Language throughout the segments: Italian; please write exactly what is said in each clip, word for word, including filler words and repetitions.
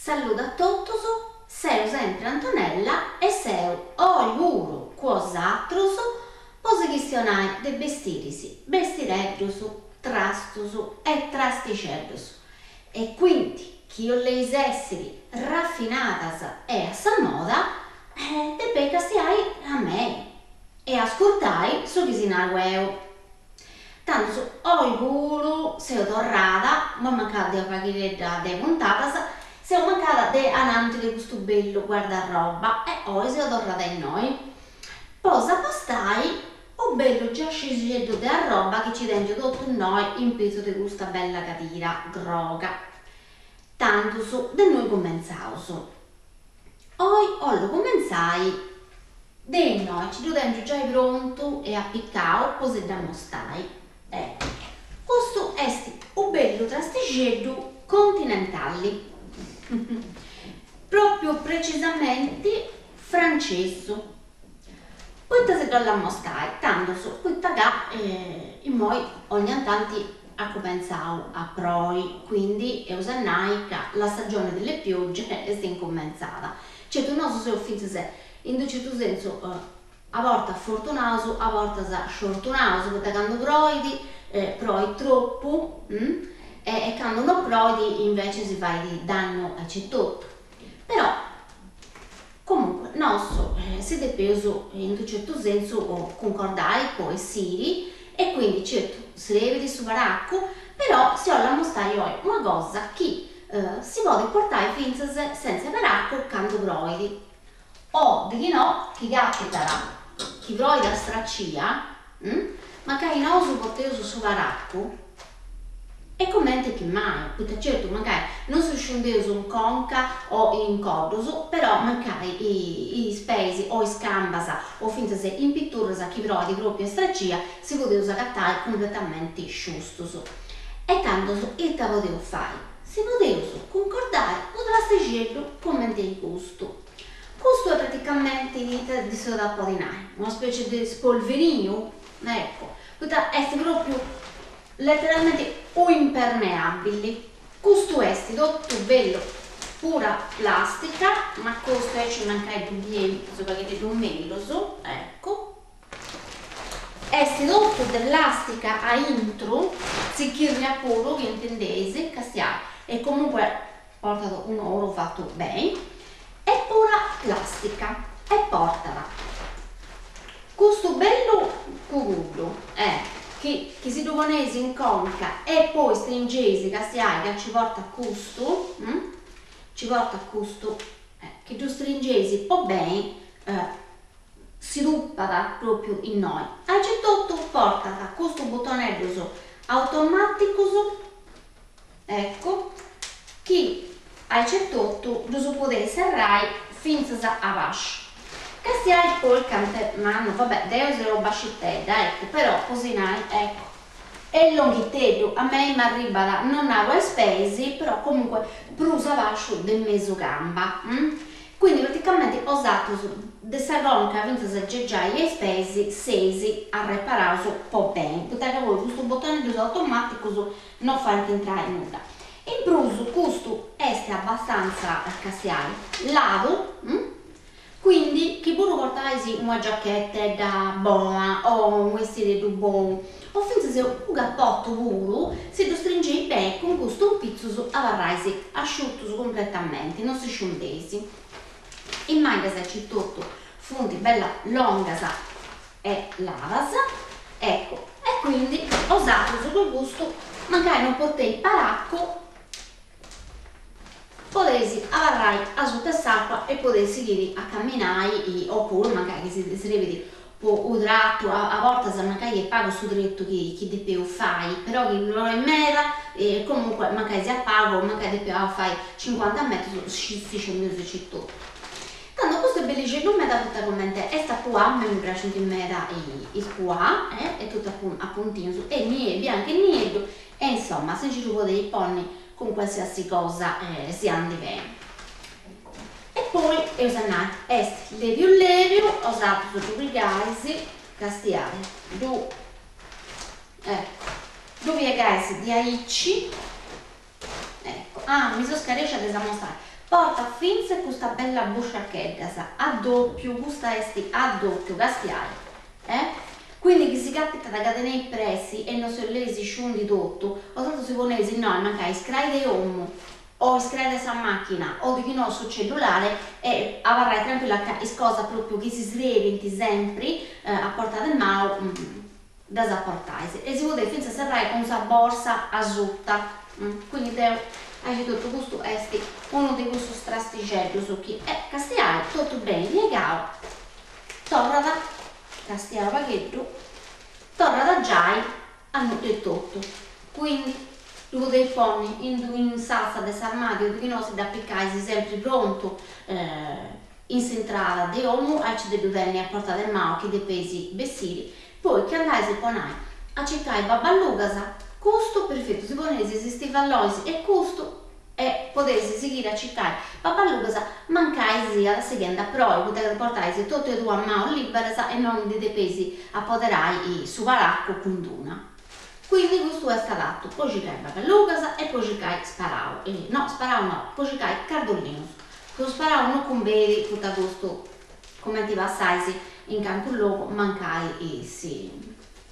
Saluto a tutti, sono sempre Antonella e sono auguro quos'altro pose questionare de vestirsi, vestireddus, trastus e trasticeddus. E quindi chi io le esseri raffinatas e a sa moda, eh, de becca stiai a me e ascoltai su chi si nagueu. Tanto auguro se tornata, ma mancata di qualche de puntatas, se ho mancata di anante di questo bello guardaroba e oggi se ho tornata in noi. Posa postai un bello già sceso di roba che ci rende tutto noi in peso di questa bella catira groga. Tanto su di noi comenzauso. Oggi ho lo comenzai di noi ci dovendo già pronto e appiccao così da mostai. Ecco, questo è un bello trasticello continentali. Proprio precisamente francese. Poi se do la mostrai, tanto su questa qua eh, in moi ogni tanto ha cominciato a proi, quindi è usannai che la stagione delle piogge è incominciata. Cioè tu non so se ho finito se in un certo senso eh, a volte fortunato, a volte sfortunato, perché quando proi, eh, proi troppo, mm? e, e quando non prodi invece si fa di danno a c'è tutto. Però comunque nostro eh, si è peso in un certo senso o concordare poi siri e quindi certo si deve di subaracco, però se ho la mostrare oggi una cosa che eh, si può portare finza senza baracco quando prodi o di chi no chi capiterà chi prodi da straccia mm? ma che non si può su baracco e commenti che mai, perché certo magari non si scendeva su un conca o in cordoso, però magari i, i spesi o i scambasa o finta se in pittura chi prova di propria strategia si poteva scattare completamente giusto. E tanto il che potevo fare? Si poteva concordare con l'asticello commenti di gusto. Questo è praticamente di soda podinare, una specie di spolverino, ecco, è proprio letteralmente o impermeabili. Questo è tutto bello pura plastica, ma questo è ci manca il biglietto perché è un meloso, ecco. È tutto dell'elastica a intro, si chirria puro, che intendese, castia, e comunque portato un oro fatto bene, è pura plastica e portala. Questo bello curudo è che, che si doponesi in conca e poi stringesi che si ha che ci porta a questo hm? ci porta a questo eh, che tu stringesi un po' bene eh, si ruppata proprio in noi e c'è tutto porta a questo bottonello automatico ecco che c'è tutto lo si può serrare finza a basso. Che sia poi il cantemano, vabbè, devo se lo bascittella, ecco, però così ecco. E longhitello, a me mi arriva da non avevo spesi, però comunque prusa vascio del mezzo gamba. Hm? Quindi praticamente ho usato questa gonca, vinto se già gli spesi, sesi a riparare un po' bene, perché voi questo bottone di automatico non fa entrare nulla. In pruso questo è abbastanza cassiale, lavo, hm? Quindi chi vuole portarsi una giacchetta da buona o un vestito buono o finché se un cappotto puro si lo stringe bene con questo un pizzo a varrarsi asciutto completamente, non si scendesi. In manca se c'è tutto fonti bella longa e lavasa, ecco, e quindi ho usato su quel gusto, magari non potete paracco potessi avarrare a sotto l'acqua e potessi dire a camminare oppure magari si, si deve un tratto a, a volte se magari pago su dritto che, che devo fare però che non è mera e comunque magari si appago magari devo fare cinquanta metri si scende c'è tutto tanto questo è bellissimo non mi da tutta commenta e sta qua mi piace che mi da il qua eh, è tutto a puntino su e niente bianco e niente e insomma se ci vuole dei ponni con qualsiasi cosa eh, si andi bene. E poi ho usato questo levio levio, ho usato su due gaisi, castiare, due, ecco, due gaisi di aici, ecco, ah, mi sono scaricata da mostrare, porta finze questa bella busciacchedda a doppio, questa esti a doppio, castiai, eh? Quindi chi si capita da catenare i prezzi e non si lesi sciundi tutto, o tanto si ponesi no, magari scrai di uomo, o scrai sa macchina, o di chi no sul cellulare, e avrai tranquilla che cosa proprio che si sreventi sempre eh, a portata del mano mm, da sapportare. E si può dire finza serrai con una borsa asciutta, mm. Quindi devo hai tutto questo esti uno di questi strastigelli su chi e castiai tutto bene piegato, torna da castiai paghetto, torna da giai hanno detto tutto. Quindi lo dei ponni in, in salsa desarmadio di non si da piccare sempre pronto eh, in centrale di uomo e ci devi venire a portare del mao che dei pesi vestiti, poi che andai si ponai a cercare babbalugasa questo perfetto, si ponesi si stivaloisi e questo e potessi seguire a cercare babbalugasa mancai la seconda però potete portare tutte e due a mano libera e non di dei pesi a poterai su varacco con una. Quindi questo è stato poi cercai babbalugasa e poi cercai sparau, eh, no sparau no, poi cercai cardolino, lo sparau non con beri tutto questo come ti passai in canto loco mancai e si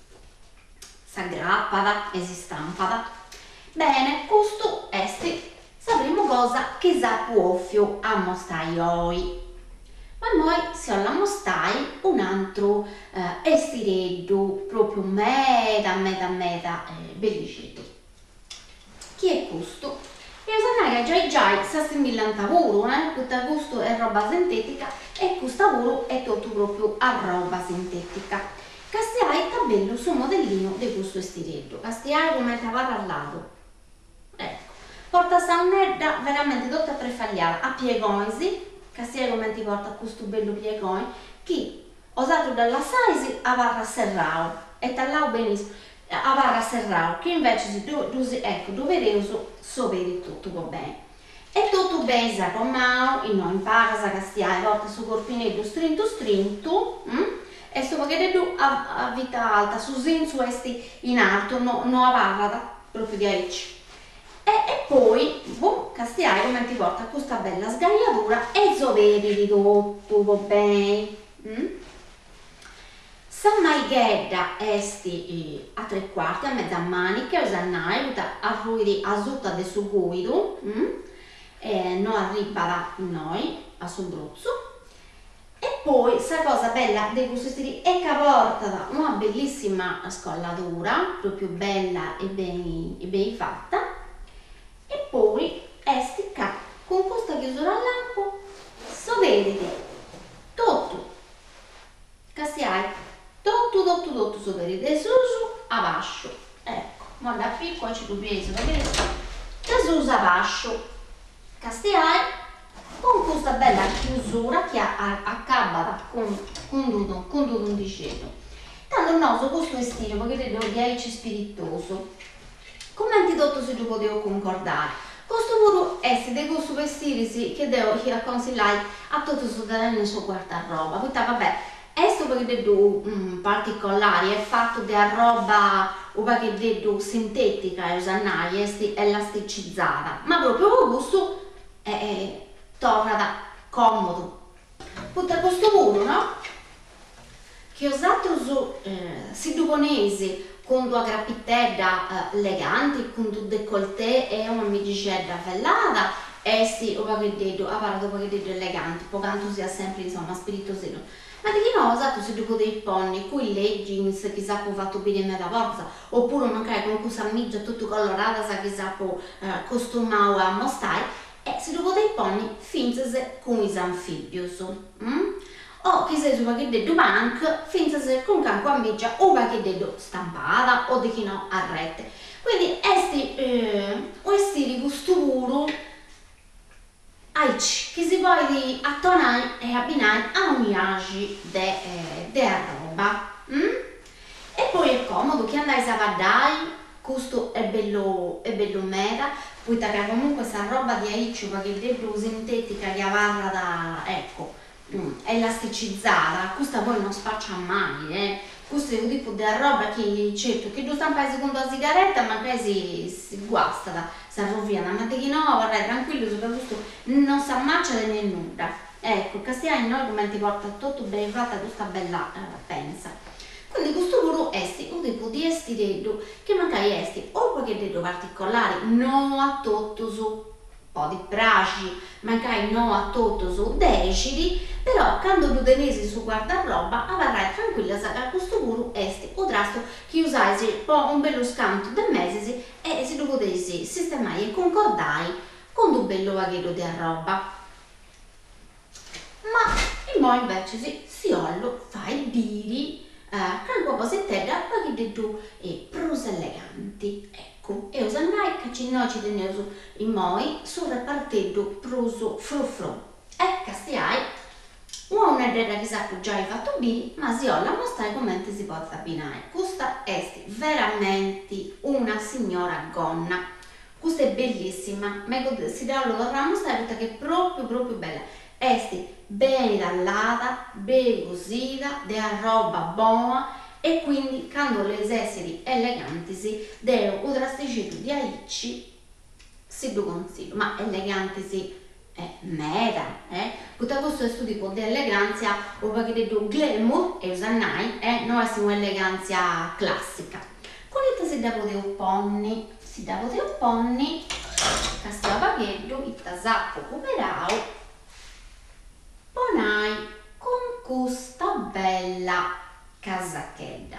s'aggrappada e si stampada. Bene, questo è sapremo cosa che sa può a mostrare oggi. Ma noi siamo a mostrare un altro eh, estireddo proprio meta meta meta eh, bellissimo. Chi è questo? E usare già già sta similanta lavoro, eh? Tutto questo è roba sintetica e questo lavoro è tutto proprio a roba sintetica. Castiai tabello sul modellino di questo estireddo. Castiai come stava parlato. Ecco. Porta saunedda veramente tutta prefagliata a piegoni, castiai come ti porta questo bello piegone, che usato dalla size a varra serrao e tagliamo benissimo a varra serrao, che invece si do, do, ecco, doveroso sopere tutto va bene. E tutto bene sa con mano, e non impara sa castiai, porta su corpinetto strinto strinto, hm? E sto pacchetto a, a vita alta, su sin su esti in alto, no, no a varra proprio di aici. E, e poi, boh, castiai come ti porta questa bella sgagliatura e soveri di tutto, va bene? Mm? Sa maighedda esti eh, a tre quarti, a mezza manica, usannai, a ruidi a zutta de su guido, mm? E non arriva da noi, a sul bruzzo. E poi, questa cosa bella di questo stile è che porta da una bellissima scollatura, proprio bella e ben, e ben fatta. E poi esti qua con questa chiusura al lampo so vedete tutto castiai tutto tutto tutto so vedete su su a bascio ecco ma da piccolo ci dobbiamo vedere da su a bascio castiai con questa bella chiusura che accabata con con tutto con tutto un diceto tanto il nostro questo vestito perché devo dire spiritoso. Come antidotto si potevo concordare, questo puro essere di questo vestire che devo consigliare a tutti i cittadini nel suo guardaroba. Quindi vabbè, questo perché um, particolare è fatto di roba o perché devo sintetica e usannai, è elasticizzata, ma proprio questo è, è torna da comodo. Tutto questo puro, no? Che usato su eh, siduponesi con due grappitella eh, eleganti, con due décolleté e una midicella vellata, e sì, o pacchetto, a parte pacchetto elegante, poi tanto sia sempre insomma spiritosino. Ma di chi no, ho usato se dopo dei ponni, qui leggings, chissà può fatto bene nella forza, oppure magari con questa migia tutto colorata, sa chissà può eh, costumare a mostrare, e se dopo dei ponni, finzese con i anfibios. Mm? O chi sei su pacchetto bank, finzese con canco a migia o pacchetto stampata o di chi no a rete. Quindi questi eh, stili gusto puro che si può attonare e abbinare a un viaggio di eh, roba. Mm? E poi è comodo che andai a guardare, questo è bello, è bello meta, poi che comunque questa roba di aiccio perché è blu sintetica che avarra da, ecco, mm, elasticizzata, questa poi non spaccia mai, eh. questo è un tipo di roba che certo che tu stampai secondo la sigaretta magari si, si guasta, si arrovina, ma di che no, vorrei tranquillo, soprattutto non si ammaccia né nulla. Ecco, Castiani noi come ti porta tutto ben fatta questa bella eh, pensa. Quindi questo pure è un tipo di estiretto che magari è o perché detto particolare, non a tutto su un po' di braci, magari non a tutto su decidi, però quando tu tenesi su guardaroba avrai tranquilla che a questo pure è un trasto che usai un bello scanto di mesi e se lo potessi sistemare e concordai con un bello vaghetto di roba. Ma il mo invece si, si ollo fai biri eh, con un po' di terra perché tu e prus eleganti. Ecco, e usannai che ci noi ci teniamo i moi sul repartendo pruso frufru. E castiai una idea che sa che già hai fatto bene, ma si olla mostrare come si può abbinare. Questa è veramente una signora gonna. Questa è bellissima, si dà lo vorrà mostrare perché è proprio proprio bella. Esti ben tallata, ben cosita, della roba buona e quindi quando le esseri eleganti si devo un trasticino di aici si lo consiglio, ma eleganti si è meta, eh? Tutto questo è questo tipo di eleganza o perché detto glamour e usannai, eh? Noi siamo eleganza classica. Con il si devo di opponni, si devo di opponni, castia baghetto, il tasacco cuperao, ponai con questa bella casacchetta.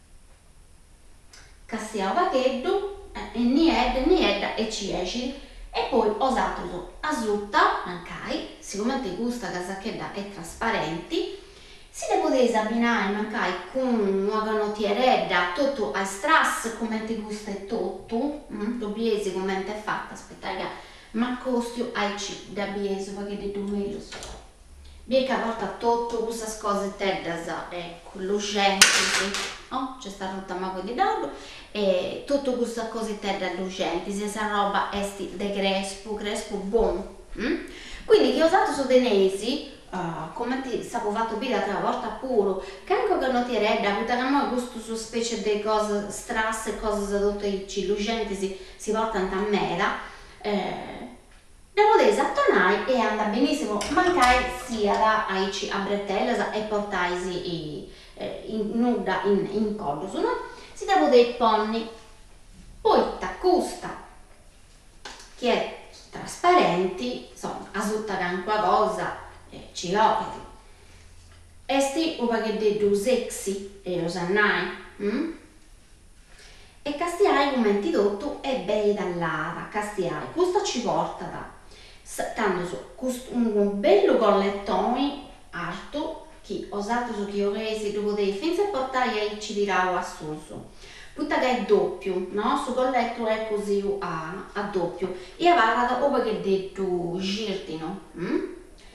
Castia baghetto, eh, e niente, niente, e ci esci. E poi ho usato a sutta, mancai, siccome questa casacchetta è trasparente, si le potete abbinare mancai con una canotieretta tutto a strass come ti gusta e tutto, mm? Lo biesi come è fatta, aspettate, ma costio ai ci da biesi perché di due meglio so. Biega porta tutto queste cose terdas, ecco, lucenti, oh, c'è sta tutta ma di d'oro, e tutto queste cose terdas lucenti, questa roba è de crespo, crespo buono. Mm? Quindi che ho usato su denesi, uh, come ti stavo fatto bene l'altra volta pure, che anche che non ti redda, perché a me questo su specie di cose strasse, cose tutte lucenti si, si portano a mera, eh, la potete attonare e anda benissimo, mancai sia da aici a bretelle e portaisi eh, in nuda in, in collo, no? Si da potete ponni, poi t'accusta che è trasparenti, insomma, a tutta qualcosa eh, ci ho. Esti un pacchetto sexy e lo sannai, mm? E castiai come ti detto è bella dall'ara, castiai, questo ci porta da tanto su un bello collettone alto che ho usato su che ho reso dopo dei finzi a portare e ci dirò a suso tutta che è doppio, no? Su colletto è così a, a doppio e avrà dopo che detto girtino mm?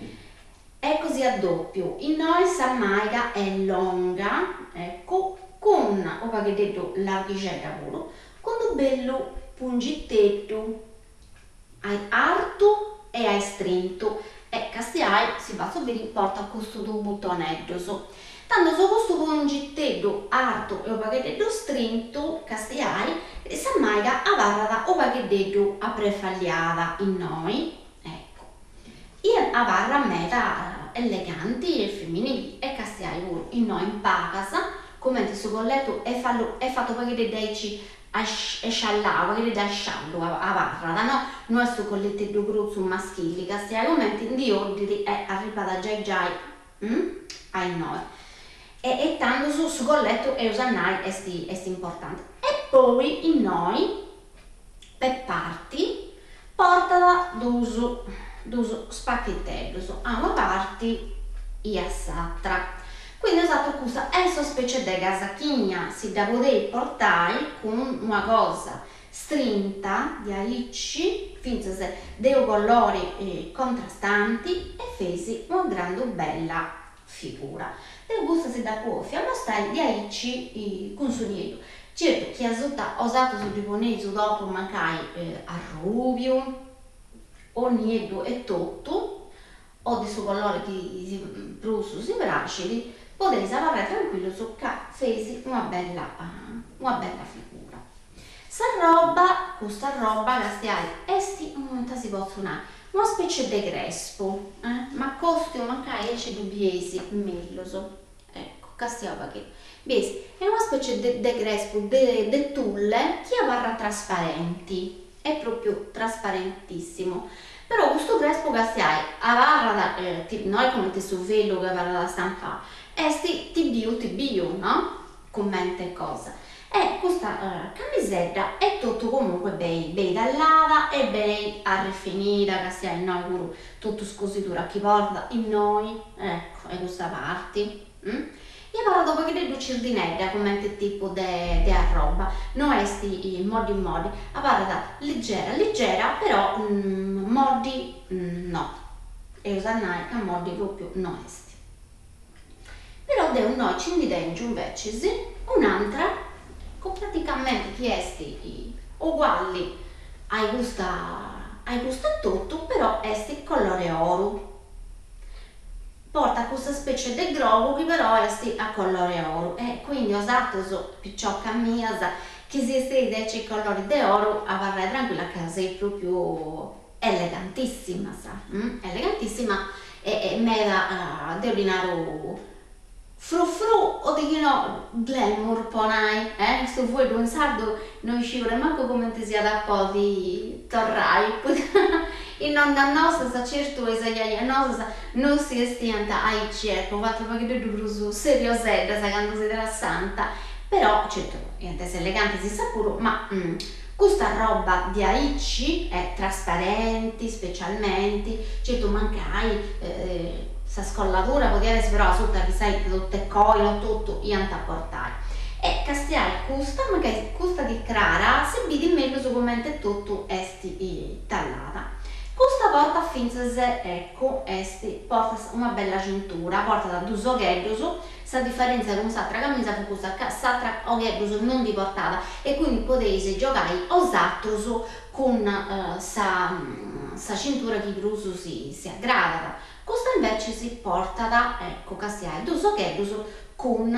È così a doppio in noi sa maiga è lunga, ecco, con o che detto larghicetta pure con un bello pungittetto hai alto e hai stretto e castiai si va subito porta questo tuo bottonetto so. Tanto su questo pungittetto alto e un pacchetto stretto castiai e sa mai a varra o pacchetto a prefagliata in noi ecco e a varra meta eleganti e femminili e castiai pure in noi in casa come il suo colletto è fatto è fatto pacchetto deci e sciallava, che da sciallo a varra, no? Non è sto colletto gruzzo maschili, che stia momenti di ordini è arrivata già già mm? ai noi. E, e tanto su, su colletto e usannai è, sti, è sti importante. E poi in noi, per parti, portala d'uso, d'uso spacchettello, a una parte e a s'altra. Quindi ho usato questa è una specie di casacchina, si da poter portare con una cosa strinta di aici, finché se dei colori eh, contrastanti e fesi una grande bella figura. E questa si da può mostrare di aici eh, con soggetto. Certo, chi ha usato su giapponese dopo magari eh, arrubio o niente e tutto, o di suo colore di brusso si bracci, potete avere tranquillo su che fesi una bella, uh, una bella figura. Sta roba, questa roba che stai, esti un momento si può suonare, una specie di crespo, eh? Ma costi una caece di biesi, melloso, ecco, castiava che biesi, è una specie di crespo, di tulle che avvarrà trasparenti, è proprio trasparentissimo. Però questo crespo che stai, avvarra, eh, noi come te su velo che avvarra da stampare, esti tibio tibio, no? Commenta cosa. E questa uh, camisetta è tutto comunque bei, bei dall'ava e bei arrefinita, che sia in noi pure tutto scositura che porta in noi, ecco, e questa parte. Mm? Io parlo dopo che devo cirdinetta come tipo di roba, non esti modi in modi, a parte leggera, leggera, però mm, modi mm, no, e usare che modi proprio non esti. Però devo noi ci indipendiamo invece un'altra con praticamente chiesti uguali ai gusta ai gusta tutto, però esti colore oro, porta questa specie di globo che però esti a colore oro e quindi ho usato so picciò camisa che si stende i colori di oro a varre tranquilla che sei proprio elegantissima, sa? Mm? Elegantissima e, e mera uh, di ordinario fru fru o di che no glamour ponai, eh? Sto voi un sardo non ci vorrei manco come ti sia da po' di torrai e non da nostra sa certo esaglia nostra non si estienta ai cerco fatto perché tu bruso seriosetta sa quando si della santa però certo niente se elegante si sa pure ma mm, questa roba di aici è trasparenti specialmente certo mancai eh, sa scollatura poteva essere però sotto che sai tutte coilo tutto io a portare e castiare questa magari questa di crara se vedi meglio su commento tutto esti tallata questa porta finze ecco esti porta una bella cintura porta da due oghedoso sa differenza con un'altra camisa con questa s'altra oghedoso non di portata e quindi potete giocare osattoso con uh, sa, sa cintura che bruso si, si aggrada. Questa invece si porta da, ecco, castiai, d'uso che è uso con,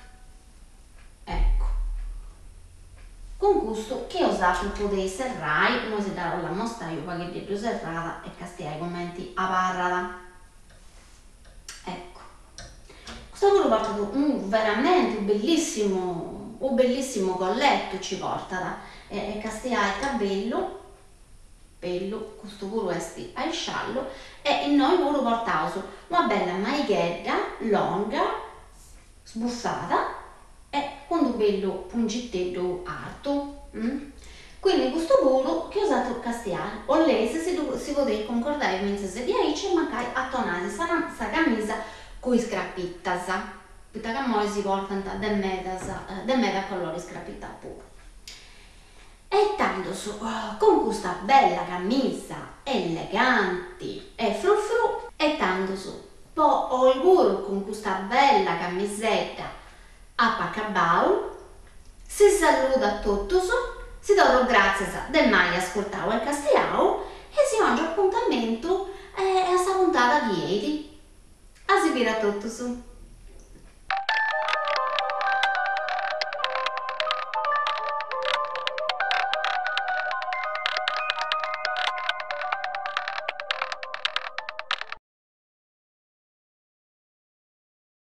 ecco, con questo che ho usato potete serrai, come se darò la mostra io poi che dietro serrata e castiai commenti a parrata. Ecco, questo pure portato un veramente un bellissimo, un bellissimo colletto ci porta da, e, e castiai cabello. Bello, questo pure esti al sciallo e noi pure portato una bella maighetta lunga sbuffata e con un bello pungittello alto mm? Quindi questo pure che ho usato castiare o lei se si, si poteva concordare mentre si di aici e magari a tonare questa camisa con i scrappittas perché noi si portano da meta colore scrappita pure. E tanto su, oh, con questa bella camisa elegante e frufru e tanto su, poi ho il burro con questa bella camisetta a pacabau, si saluta a tutti su, si do grazie del mai ascoltavo il castiao e si mangia appuntamento eh, a questa puntata di ieri. A seguire a tutti su.